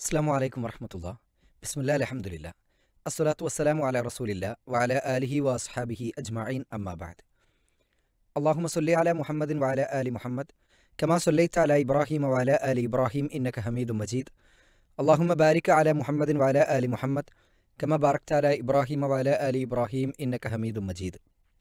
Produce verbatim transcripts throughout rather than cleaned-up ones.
അസ്സലാമു അലൈക്കും വറഹ്മത്തുള്ളാഹി. ബിസ്മില്ലാഹിൽ അൽഹംദുലില്ലാഹ്. അസ്സലാത്തു വസ്സലാമു അലാ റസൂലില്ലാഹ് വഅലാ ആലിഹി വഅസ്ഹാബിഹി അജ്മഈൻ അമ്മാ ബഅദ്. അല്ലാഹുമ്മ സ്വല്ലി അലാ മുഹമ്മദിൻ വഅലാ ആലി മുഹമ്മദ് കമാ സ്വല്ലൈത അലാ ഇബ്രാഹീമ വഅലാ ആലി ഇബ്രാഹീം ഇന്നക ഹമീദും മജീദ്. അല്ലാഹുമ്മ ബാരിക് അലാ മുഹമ്മദിൻ വഅലാ ആലി മുഹമ്മദ് കമാ ബാറക്ത അലാ ഇബ്രാഹീമ വഅലാ ആലി ഇബ്രാഹീം ഇന്നക ഹമീദും മജീദ്.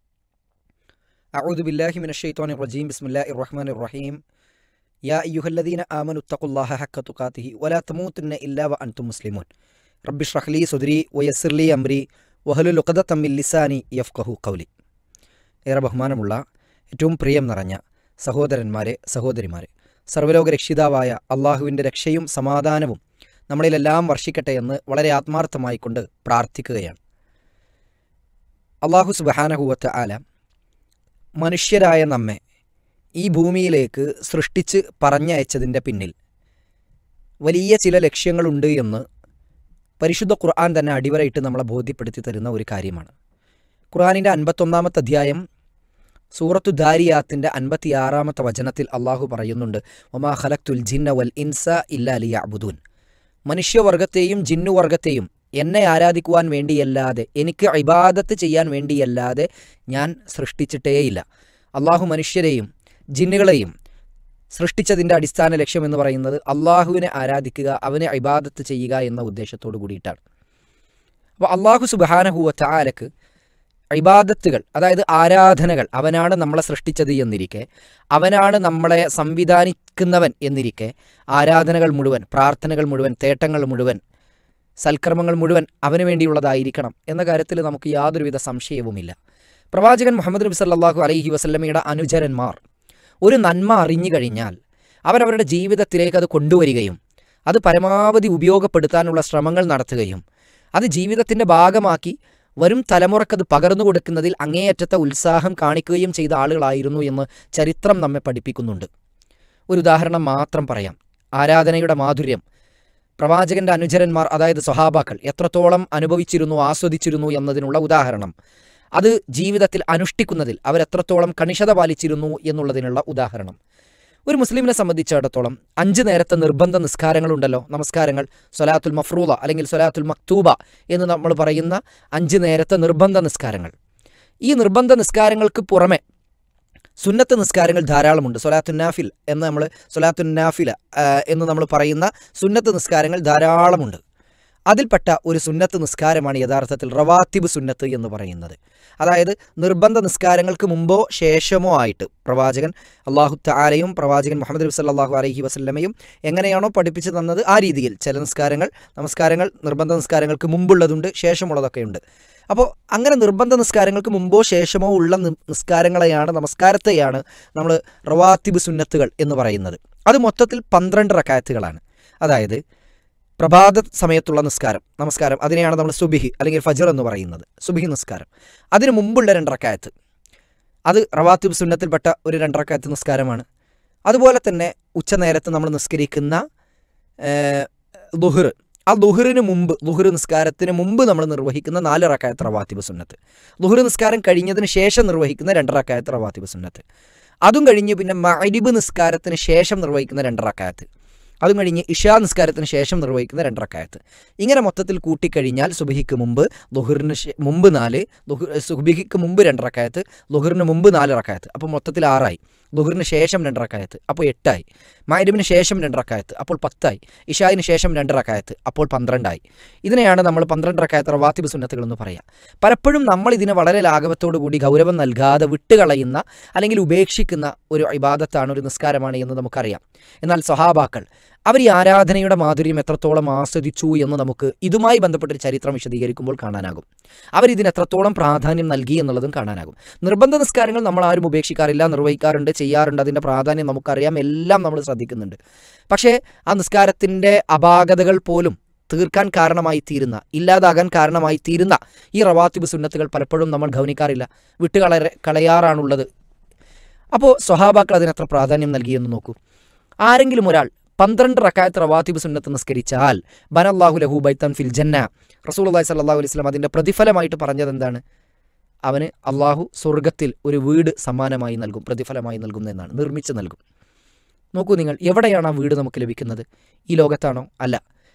അഊദു ബില്ലാഹി മിനശ് ശൈത്വാനിർ റജീം. ബിസ്മില്ലാഹിർ റഹ്മാനിർ റഹീം. യാ അയ്യുഹല്ലദീന ആമനു തഖുല്ലാഹ ഹഖ്ക തുഖാതിഹി വലാ തമൂതുന്ന ഇല്ലാ വഅൻതും മുസ്ലിമൂൻ. റബ്ബി ഇശ്റഹ് ലീ സദ്രി വയസ്സിർ ലീ അംരി വഹ്ലുൽ ഉഖ്ദതം മിൻ ലിസാനി യഫ്ഖഹു ഖൗലി. ഏറെ ബഹുമാനമുള്ള ഏറ്റവും പ്രിയം നിറഞ്ഞ സഹോദരന്മാരെ, സഹോദരിമാരെ, സർവ്വലോക രക്ഷിതാവായ അള്ളാഹുവിൻ്റെ രക്ഷയും സമാധാനവും നമ്മളിലെല്ലാം വർഷിക്കട്ടെ എന്ന് വളരെ ആത്മാർത്ഥമായിക്കൊണ്ട് പ്രാർത്ഥിക്കുകയാണ്. അള്ളാഹു സുബ്ഹാനഹു വ തആല മനുഷ്യരായ നമ്മെ ഈ ഭൂമിയിലേക്ക് സൃഷ്ടിച്ച് പറഞ്ഞയച്ചതിൻ്റെ പിന്നിൽ വലിയ ചില ലക്ഷ്യങ്ങളുണ്ട് എന്ന് പരിശുദ്ധ ഖുർആൻ തന്നെ അടിവരയിട്ട് നമ്മളെ ബോധ്യപ്പെടുത്തി തരുന്ന ഒരു കാര്യമാണ്. ഖുർആനിൻ്റെ അൻപത്തൊന്നാമത്തെ അധ്യായം സൂറത്തു ദാരിയാത്തിൻ്റെ അൻപത്തിയാറാമത്തെ വചനത്തിൽ അള്ളാഹു പറയുന്നുണ്ട്, വമാ ഖലഖ്തുൽ ജിന്ന വൽ ഇൻസ ഇല്ലാ ലിയഅ്ബുദൂൻ. മനുഷ്യവർഗത്തെയും ജിന്നുവർഗത്തെയും എന്നെ ആരാധിക്കുവാൻ വേണ്ടിയല്ലാതെ, എനിക്ക് ഇബാദത്ത് ചെയ്യാൻ വേണ്ടിയല്ലാതെ ഞാൻ സൃഷ്ടിച്ചിട്ടേയില്ല. അള്ളാഹു മനുഷ്യരെയും ജിന്നുകളെയും സൃഷ്ടിച്ചതിൻ്റെ അടിസ്ഥാന ലക്ഷ്യം എന്ന് പറയുന്നത് അള്ളാഹുവിനെ ആരാധിക്കുക, അവനെ ഇബാദത്ത് ചെയ്യുക എന്ന ഉദ്ദേശത്തോടു കൂടിയിട്ടാണ്. അപ്പോൾ അള്ളാഹു സുബ്ഹാനഹു വ തആലക്ക് ഇബാദത്തുകൾ, അതായത് ആരാധനകൾ, അവനാണ് നമ്മളെ സൃഷ്ടിച്ചത് എന്നിരിക്കെ, അവനാണ് നമ്മളെ സംവിധാനിക്കുന്നവൻ എന്നിരിക്കെ, ആരാധനകൾ മുഴുവൻ, പ്രാർത്ഥനകൾ മുഴുവൻ, തേട്ടങ്ങൾ മുഴുവൻ, സൽക്കർമ്മങ്ങൾ മുഴുവൻ അവന് വേണ്ടിയുള്ളതായിരിക്കണം എന്ന കാര്യത്തിൽ നമുക്ക് യാതൊരുവിധ സംശയവുമില്ല. പ്രവാചകൻ മുഹമ്മദ് നബി സല്ലല്ലാഹു അലൈഹി വസല്ലമയുടെ അനുചരന്മാർ ഒരു നന്മ അറിഞ്ഞു കഴിഞ്ഞാൽ അവരവരുടെ ജീവിതത്തിലേക്ക് അത് കൊണ്ടുവരികയും അത് പരമാവധി ഉപയോഗപ്പെടുത്താനുള്ള ശ്രമങ്ങൾ നടത്തുകയും അത് ജീവിതത്തിൻ്റെ ഭാഗമാക്കി വരും തലമുറക്കത് പകർന്നു കൊടുക്കുന്നതിൽ അങ്ങേയറ്റത്തെ ഉത്സാഹം കാണിക്കുകയും ചെയ്ത ആളുകളായിരുന്നു എന്ന് ചരിത്രം നമ്മെ പഠിപ്പിക്കുന്നുണ്ട്. ഒരു ഉദാഹരണം മാത്രം പറയാം. ആരാധനയുടെ മാധുര്യം പ്രവാചകൻ്റെ അനുചരന്മാർ, അതായത് സ്വഹാബാക്കൾ, എത്രത്തോളം അനുഭവിച്ചിരുന്നു, ആസ്വദിച്ചിരുന്നു എന്നതിനുള്ള ഉദാഹരണം, അത് ജീവിതത്തിൽ അനുഷ്ഠിക്കുന്നതിൽ അവരെത്രത്തോളം കണിശത പാലിച്ചിരുന്നു എന്നുള്ളതിനുള്ള ഉദാഹരണം. ഒരു മുസ്ലിമിനെ സംബന്ധിച്ചിടത്തോളം അഞ്ച് നേരത്തെ നിർബന്ധ നിസ്കാരങ്ങളുണ്ടല്ലോ, നമസ്കാരങ്ങൾ, സ്വലാത്തുൽ മഫ്റൂദ അല്ലെങ്കിൽ സ്വലാത്തുൽ മക്തൂബ എന്ന് നമ്മൾ പറയുന്ന അഞ്ച് നേരത്തെ നിർബന്ധ നിസ്കാരങ്ങൾ. ഈ നിർബന്ധ നിസ്കാരങ്ങൾക്ക് പുറമെ സുന്നത്ത് നിസ്കാരങ്ങൾ ധാരാളമുണ്ട്. സ്വലാത്തുൻ നാഫിൽ എന്ന് നമ്മൾ സ്വലാത്തുൻ നാഫില എന്ന് നമ്മൾ പറയുന്ന സുന്നത്ത് നിസ്കാരങ്ങൾ ധാരാളമുണ്ട്. അതിൽപ്പെട്ട ഒരു സുന്നത്ത് നിസ്കാരമാണ് യഥാർത്ഥത്തിൽ റവാത്തിബ് സുന്നത്ത് എന്ന് പറയുന്നത്. അതായത് നിർബന്ധ നിസ്കാരങ്ങൾക്ക് മുമ്പോ ശേഷമോ ആയിട്ട് പ്രവാചകൻ അള്ളാഹു തആലയും പ്രവാചകൻ മുഹമ്മദ് നബി സല്ലല്ലാഹു അലൈഹി വസല്ലമയും എങ്ങനെയാണോ പഠിപ്പിച്ചു തന്നത് ആ രീതിയിൽ ചില നിസ്കാരങ്ങൾ നമസ്കാരങ്ങൾ നിർബന്ധ നിസ്കാരങ്ങൾക്ക് മുമ്പുള്ളതുണ്ട്, ശേഷമുള്ളതൊക്കെയുണ്ട്. അപ്പോൾ അങ്ങനെ നിർബന്ധ നിസ്കാരങ്ങൾക്ക് മുമ്പോ ശേഷമോ ഉള്ള നിസ്കാരങ്ങളെയാണ്, നമസ്കാരത്തെയാണ് നമ്മൾ റവാത്തിബ് സുന്നത്തുകൾ എന്ന് പറയുന്നത്. അത് മൊത്തത്തിൽ പന്ത്രണ്ട് റക്അത്തുകളാണ്. അതായത് പ്രഭാത സമയത്തുള്ള നിസ്കാരം, നമസ്കാരം, അതിനെയാണ് നമ്മൾ സുബിഹി അല്ലെങ്കിൽ ഫജ്ർ എന്ന് പറയുന്നത്. സുബിഹി നിസ്കാരം, അതിന് മുമ്പുള്ള രണ്ട് റക്അത്ത്, അത് റവാത്തിബ് സുന്നത്തിൽപ്പെട്ട ഒരു രണ്ട് റക്അത്ത് നിസ്കാരമാണ്. അതുപോലെ തന്നെ ഉച്ചനേരത്ത് നമ്മൾ നിസ്കരിക്കുന്ന ദുഹ്ർ, ആ ദുഹ്റിന് മുമ്പ്, ദുഹ്ർ നിസ്കാരത്തിന് മുമ്പ് നമ്മൾ നിർവഹിക്കുന്ന നാല് റക്അത്ത് റവാത്തിബ് സുന്നത്ത്, ദുഹ്ർ നിസ്കാരം കഴിഞ്ഞതിന് ശേഷം നിർവഹിക്കുന്ന രണ്ട് റക്അത്ത് റവാത്തിബ് സുന്നത്ത്, അതും കഴിഞ്ഞ് പിന്നെ മഗ്രിബ് നിസ്കാരത്തിന് ശേഷം നിർവഹിക്കുന്ന രണ്ട് റക്അത്ത്, അതും കഴിഞ്ഞ് ഇഷാ നിസ്കാരത്തിന് ശേഷം നിർവഹിക്കുന്ന രണ്ട് റക്അത്ത്. ഇങ്ങനെ മൊത്തത്തിൽ കൂട്ടിക്കഴിഞ്ഞാൽ സുബഹിക്ക് മുമ്പ്, ദുഹ്റിന് മുമ്പ് നാല്, ദുഹ് സുബഹിക്ക് മുമ്പ് രണ്ട് റക്അത്ത്, ദുഹ്റിന് മുമ്പ് നാല് റക്അത്ത്, അപ്പോൾ മൊത്തത്തിൽ ആറായി. ദുഹ്റിന് ശേഷം രണ്ട് റക്അത്ത്, അപ്പോൾ എട്ടായി. മഗ്രിബിന് ശേഷം രണ്ട് റക്അത്ത്, അപ്പോൾ പത്തായി. ഇഷായിന് ശേഷം രണ്ട് റക്അത്ത്, അപ്പോൾ പന്ത്രണ്ടായി. ഇതിനെയാണ് നമ്മൾ പന്ത്രണ്ട് റക്അത്ത് റവാത്തിബ് സുന്നത്തുകൾ എന്ന് പറയുക. പലപ്പോഴും നമ്മൾ ഇതിനെ വളരെ ലാഘവത്തോടു കൂടി ഗൗരവം നൽകാതെ വിട്ടുകളയുന്ന അല്ലെങ്കിൽ ഉപേക്ഷിക്കുന്ന ഒരു ഇബാദത്താണ്, ഒരു നിസ്കാരമാണ് എന്ന് നമുക്കറിയാം. എന്നാൽ സ്വഹാബാക്കൾ അവർ ഈ ആരാധനയുടെ മാധുര്യം എത്രത്തോളം ആസ്വദിച്ചു എന്ന് നമുക്ക് ഇതുമായി ബന്ധപ്പെട്ടൊരു ചരിത്രം വിശദീകരിക്കുമ്പോൾ കാണാനാകും. അവരിതിന് എത്രത്തോളം പ്രാധാന്യം നൽകി എന്നുള്ളതും കാണാനാകും. നിർബന്ധ നിസ്കാരങ്ങൾ നമ്മൾ ആരും ഉപേക്ഷിക്കാറില്ല, നിർവഹിക്കാറുണ്ട്, ചെയ്യാറുണ്ട്. അതിൻ്റെ പ്രാധാന്യം നമുക്കറിയാം, എല്ലാം നമ്മൾ ശ്രദ്ധിക്കുന്നുണ്ട്. പക്ഷേ ആ നിസ്കാരത്തിൻ്റെ അപാകതകൾ പോലും തീർക്കാൻ കാരണമായി തീരുന്ന, ഇല്ലാതാകാൻ കാരണമായി തീരുന്ന ഈ റവാത്തിബ് സുന്നത്തുകൾ പലപ്പോഴും നമ്മൾ ഗൗനിക്കാറില്ല, വിട്ടുകള കളയാറാണുള്ളത്. അപ്പോൾ സ്വഹാബാക്കൾ അതിനെത്ര പ്രാധാന്യം നൽകിയെന്ന് നോക്കൂ. ആരെങ്കിലും ഒരാൾ പന്ത്രണ്ട് റക്അത്ത് റവാത്തിബ് സുന്നത്ത് നിസ്കരിച്ചാൽ ബനല്ലാഹു ലഹു ബൈത്തൻ ഫിൽ ജന്ന, റസൂലുള്ളാഹി സ്വല്ലല്ലാഹു അലൈഹി വസല്ലം അതിൻ്റെ പ്രതിഫലമായിട്ട് പറഞ്ഞത് എന്താണ്? അവന് അള്ളാഹു സ്വർഗത്തിൽ ഒരു വീട് സമ്മാനമായി നൽകും, പ്രതിഫലമായി നൽകും എന്നാണ്, നിർമ്മിച്ച് നൽകും. നോക്കൂ നിങ്ങൾ, എവിടെയാണ് ആ വീട് നമുക്ക് ലഭിക്കുന്നത്? ഈ ലോകത്താണോ? അല്ല.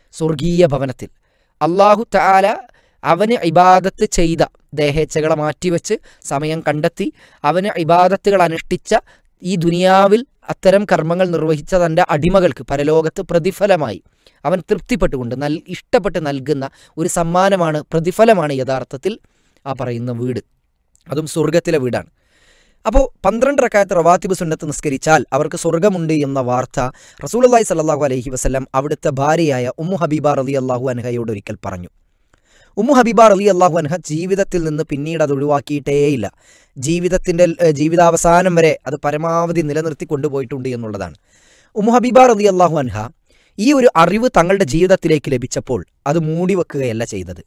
സ്വർഗീയ ഭവനത്തിൽ അല്ലാഹു തആല അവന് ഇബാദത്ത് ചെയ്ത ദേഹേച്ഛകളെ മാറ്റിവെച്ച് സമയം കണ്ടെത്തി അവന് ഇബാദത്തുകൾ അനുഷ്ഠിച്ച ഈ ദുനിയാവിൽ അത്തരം കർമ്മങ്ങൾ നിർവഹിച്ച തൻ്റെ അടിമകൾക്ക് പരലോകത്ത് പ്രതിഫലമായി അവൻ തൃപ്തിപ്പെട്ടുകൊണ്ട് നൽ ഇഷ്ടപ്പെട്ട് നൽകുന്ന ഒരു സമ്മാനമാണ്, പ്രതിഫലമാണ് യഥാർത്ഥത്തിൽ ആ പറയുന്ന വീട്. അതും സ്വർഗത്തിലെ വീടാണ്. അപ്പോൾ പന്ത്രണ്ട് റക്അത്ത് റവാത്തിബ് സുന്നത്ത് നിസ്കരിച്ചാൽ അവർക്ക് സ്വർഗമുണ്ട് എന്ന വാർത്ത റസൂലുള്ളാഹി സ്വല്ലല്ലാഹു അലൈഹി വസല്ലം അവിടുത്തെ ഭാര്യയായ ഉമ്മു ഹബീബ റളിയല്ലാഹു അൻഹയോട് ഒരിക്കൽ പറഞ്ഞു. ഉമ്മു ഹബീബ റളിയല്ലാഹു അൻഹ ജീവിതത്തിൽ നിന്ന് പിന്നീട് അത് ഒഴിവാക്കിയിട്ടേയില്ല. ജീവിതത്തിൻ്റെ ജീവിതാവസാനം വരെ അത് പരമാവധി നിലനിർത്തി കൊണ്ടുപോയിട്ടുണ്ട് എന്നുള്ളതാണ്. ഉമ്മു ഹബീബ റളിയല്ലാഹു അൻഹ ഈ ഒരു അറിവ് തങ്ങളുടെ ജീവിതത്തിലേക്ക് ലഭിച്ചപ്പോൾ അത് മൂടിവെക്കുകയല്ല ചെയ്തത്.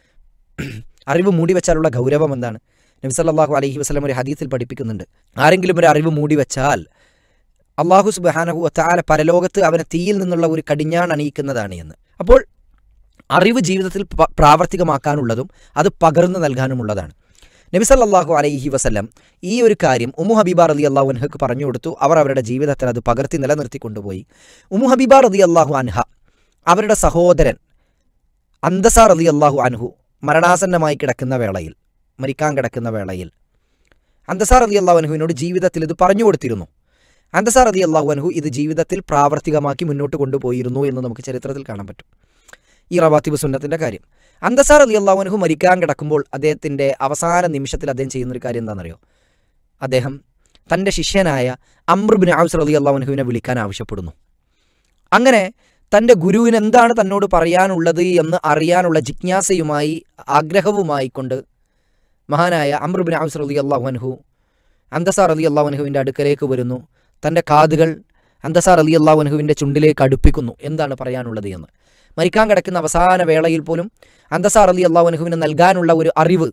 അറിവ് മൂടിവെച്ചാലുള്ള ഗൗരവം എന്താണ്? നബി സല്ലല്ലാഹു അലൈഹി വസല്ലം ഒരു ഹദീസിൽ പഠിപ്പിക്കുന്നുണ്ട്, ആരെങ്കിലും ഒരു അറിവ് മൂടിവെച്ചാൽ അല്ലാഹു സുബ്ഹാനഹു വ തആല പരലോകത്ത് അവനെ തീയിൽ നിന്നുള്ള ഒരു കടിഞ്ഞാൺ അണിയിക്കുന്നതാണ് എന്ന്. അപ്പോൾ അറിവ് ജീവിതത്തിൽ പ്രാവർത്തികമാക്കാനുള്ളതും അത് പകർന്നു നൽകാനുമുള്ളതാണ്. നബി സല്ലല്ലാഹു അലൈഹി വസല്ലം ഈ ഒരു കാര്യം ഉമ്മു ഹബീബ റളിയല്ലാഹു അൻഹക്ക് പറഞ്ഞു കൊടുത്തു. അവർ അവരുടെ ജീവിതത്തിൽ അത് പകർത്തി നിലനിർത്തി കൊണ്ടുപോയി. ഉമ്മു ഹബീബ റളിയല്ലാഹു അൻഹ അവരുടെ സഹോദരൻ അന്തസ റളിയല്ലാഹു അൻഹു മരണാസന്നമായി കിടക്കുന്ന വേളയിൽ, മരിക്കാൻ കിടക്കുന്ന വേളയിൽ അന്തസ റളിയല്ലാഹു അൻഹുവിനോട് ജീവിതത്തിൽ ഇത് പറഞ്ഞു കൊടുത്തിരുന്നു. അന്തസ റളിയല്ലാഹു അൻഹു ഇത് ജീവിതത്തിൽ പ്രാവർത്തികമാക്കി മുന്നോട്ട് കൊണ്ടുപോയിരുന്നു എന്ന് നമുക്ക് ചരിത്രത്തിൽ കാണാൻ പറ്റും. ഈ റവാത്തിബ് സുന്നത്തിൻ്റെ കാര്യം, അന്തസ റളിയല്ലാഹു അൻഹു മരിക്കാൻ കിടക്കുമ്പോൾ അദ്ദേഹത്തിൻ്റെ അവസാന നിമിഷത്തിൽ അദ്ദേഹം ചെയ്യുന്നൊരു കാര്യം എന്താണെന്നറിയോ? അദ്ദേഹം തൻ്റെ ശിഷ്യനായ അംർ ഇബ്നു ഔസ് റളിയല്ലാഹു അൻഹുവിനെ വിളിക്കാൻ ആവശ്യപ്പെടുന്നു. അങ്ങനെ തൻ്റെ ഗുരുവിന് എന്താണ് തന്നോട് പറയാനുള്ളത് എന്ന് അറിയാനുള്ള ജിജ്ഞാസയുമായി ആഗ്രഹവുമായി കൊണ്ട് മഹാനായ അംർ ഇബ്നു ഔസ് റളിയല്ലാഹു അൻഹു അന്തസ റളിയല്ലാഹു അൻഹുവിൻ്റെ അടുക്കലേക്ക് വരുന്നു. തൻ്റെ കാതുകൾ അന്തസ റളിയല്ലാഹു അൻഹുവിൻ്റെ ചുണ്ടിലേക്ക് അടുപ്പിക്കുന്നു, എന്താണ് പറയാനുള്ളത് എന്ന്. മരിക്കാൻ കിടക്കുന്ന അവസാന വേളയിൽ പോലും അന്തസ റളിയല്ലാഹു അൻഹുവിന് നൽകാനുള്ള ഒരു അറിവ്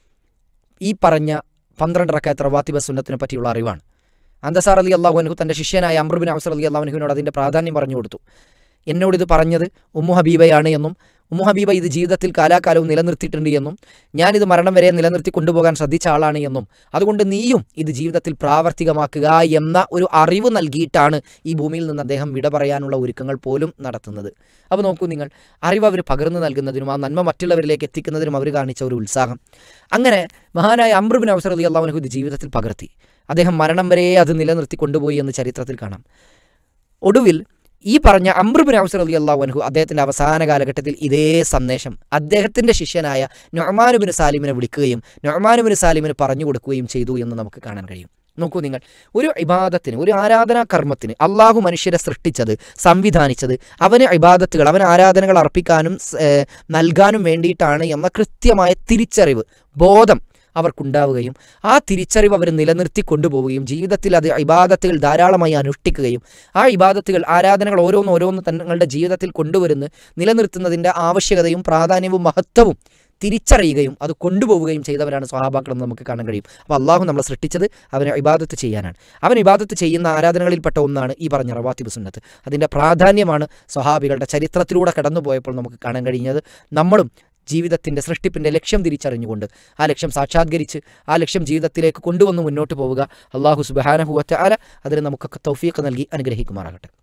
ഈ പറഞ്ഞ പന്ത്രണ്ട് റക്അത്ത് റവാത്തിബ് സുന്നത്തിനെ പറ്റിയുള്ള അറിവാണ്. അന്തസ റളിയല്ലാഹു അൻഹു തൻ്റെ ശിഷ്യനായ അംർ ഇബ്നു ഔസ് റളിയല്ലാഹു അൻഹുവിനോട് അതിൻ്റെ പ്രാധാന്യം പറഞ്ഞു കൊടുത്തു. എന്നോടിത് പറഞ്ഞത് ഉമ്മു ഹബീബയാണ് എന്നും ഉമ്മു ഹബീബ ഇത് ജീവിതത്തിൽ കാലാകാലവും നിലനിർത്തിയിട്ടുണ്ട് എന്നും ഞാനിത് മരണം വരെ നിലനിർത്തി കൊണ്ടുപോകാൻ ശ്രദ്ധിച്ച ആളാണ് എന്നും അതുകൊണ്ട് നീയും ഇത് ജീവിതത്തിൽ പ്രാവർത്തികമാക്കുക എന്ന ഒരു അറിവ് നൽകിയിട്ടാണ് ഈ ഭൂമിയിൽ നിന്ന് അദ്ദേഹം വിട പറയാനുള്ള ഒരുക്കങ്ങൾ പോലും നടത്തുന്നത്. അപ്പോൾ നോക്കൂ നിങ്ങൾ, അറിവ് അവർ പകർന്നു നൽകുന്നതിനും ആ നന്മ മറ്റുള്ളവരിലേക്ക് എത്തിക്കുന്നതിനും അവർ കാണിച്ച ഒരു ഉത്സാഹം. അങ്ങനെ മഹാനായ അംർ ഇബ്നു ഔസ് റളിയല്ലാഹു അൻഹു ഇത് ജീവിതത്തിൽ പകർത്തി. അദ്ദേഹം മരണം വരെ അത് നിലനിർത്തി കൊണ്ടുപോയി എന്ന് ചരിത്രത്തിൽ കാണാം. ഒടുവിൽ ഈ പറഞ്ഞ അംർ ഇബ്നു ഔസ് റളിയല്ലാഹു അൻഹു അദ്ദേഹത്തിൻ്റെ അവസാന കാലഘട്ടത്തിൽ ഇതേ സന്ദേശം അദ്ദേഹത്തിൻ്റെ ശിഷ്യനായ നുഅ്മാൻ ഇബ്നു സാലിമിനെ വിളിക്കുകയും നുഅ്മാൻ ഇബ്നു സാലിമിന് പറഞ്ഞു കൊടുക്കുകയും ചെയ്തു എന്ന് നമുക്ക് കാണാൻ കഴിയും. നോക്കൂ നിങ്ങൾ, ഒരു ഇബാദത്തിന്, ഒരു ആരാധനാ കർമ്മത്തിന് അള്ളാഹു മനുഷ്യരെ സൃഷ്ടിച്ചത്, സംവിധാനിച്ചത് അവന് ഇബാദത്തുകൾ, അവന് ആരാധനകൾ അർപ്പിക്കാനും നൽകാനും വേണ്ടിയിട്ടാണ് എന്ന കൃത്യമായ തിരിച്ചറിവ്, ബോധം അവർക്കുണ്ടാവുകയും ആ തിരിച്ചറിവ് അവർ നിലനിർത്തി കൊണ്ടുപോവുകയും ജീവിതത്തിൽ അത് ഇബാദത്തുകൾ ധാരാളമായി അനുഷ്ഠിക്കുകയും ആ ഇബാദത്തുകൾ, ആരാധനകൾ ഓരോന്ന് ഓരോന്ന് തങ്ങളുടെ ജീവിതത്തിൽ കൊണ്ടുവരുന്ന് നിലനിർത്തുന്നതിൻ്റെ ആവശ്യകതയും പ്രാധാന്യവും മഹത്വവും തിരിച്ചറിയുകയും അത് കൊണ്ടുപോവുകയും ചെയ്തവരാണ് സ്വഹാബാക്കളെന്ന് നമുക്ക് കാണാൻ കഴിയും. അപ്പോൾ അള്ളാഹു നമ്മളെ സൃഷ്ടിച്ചത് അവനെ ഇബാദത്ത് ചെയ്യാനാണ്. അവൻ ഇബാദത്ത് ചെയ്യുന്ന ആരാധനകളിൽപ്പെട്ട ഒന്നാണ് ഈ പറഞ്ഞ റവാത്തിബ് സുന്നത്ത്. അതിൻ്റെ പ്രാധാന്യമാണ് സ്വഹാബികളുടെ ചരിത്രത്തിലൂടെ കടന്നുപോയപ്പോൾ നമുക്ക് കാണാൻ കഴിഞ്ഞത്. നമ്മളും ജീവിതത്തിൻ്റെ സൃഷ്ടിപ്പിൻ്റെ ലക്ഷ്യം തിരിച്ചറിഞ്ഞുകൊണ്ട് ആ ലക്ഷ്യം സാക്ഷാത്കരിച്ച് ആ ലക്ഷ്യം ജീവിതത്തിലേക്ക് കൊണ്ടുവന്ന് മുന്നോട്ട് പോവുക. അള്ളാഹു സുബ്ഹാനഹു വ തആല അതിന് നമുക്കൊക്കെ തൗഫീഖ് നൽകി അനുഗ്രഹിക്കുമാറാകട്ടെ.